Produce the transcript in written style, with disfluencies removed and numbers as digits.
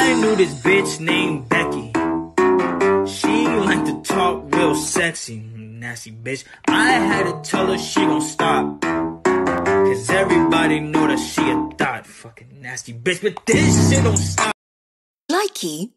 I knew this bitch named Becky. She liked to talk real sexy, nasty bitch. I had to tell her she gon' stop, cause everybody know that she a thought. Fucking nasty bitch, but this shit don't stop. Likey